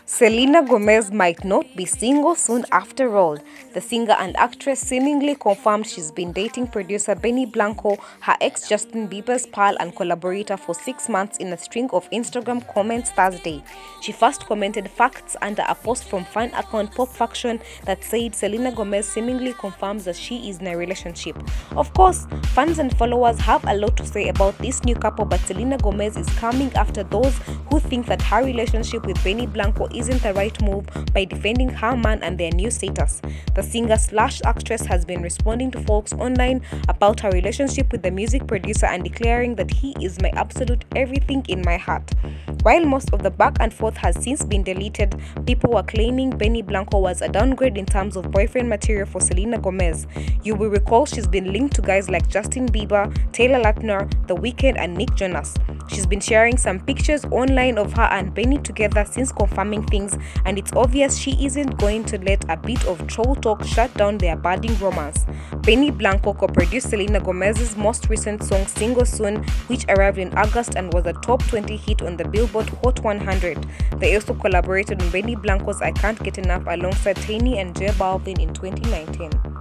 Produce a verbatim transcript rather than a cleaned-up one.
Selena Gomez might not be single soon after all. The singer and actress seemingly confirmed she's been dating producer Benny Blanco, her ex Justin Bieber's pal and collaborator, for six months in a string of Instagram comments Thursday. She first commented facts under a post from fan account Pop Faction that said Selena Gomez seemingly confirms that she is in a relationship. Of course, fans and followers have a lot to say about this new couple, but Selena Gomez is coming after those who think that her relationship with Benny Blanco isn't the right move by defending her man and their new status. The singer slash actress has been responding to folks online about her relationship with the music producer and declaring that he is my absolute everything in my heart. While most of the back and forth has since been deleted, people were claiming Benny Blanco was a downgrade in terms of boyfriend material for Selena Gomez. You will recall she's been linked to guys like Justin Bieber, Taylor Lautner, The Weeknd and Nick Jonas. She's been sharing some pictures online of her and Benny together since confirming things, and it's obvious she isn't going to let a bit of troll talk shut down their budding romance. Benny Blanco co-produced Selena Gomez's most recent song Single Soon, which arrived in August and was a top twenty hit on the Billboard Hot one hundred. They also collaborated on Benny Blanco's I Can't Get Enough alongside Tiny and J Balvin in twenty nineteen.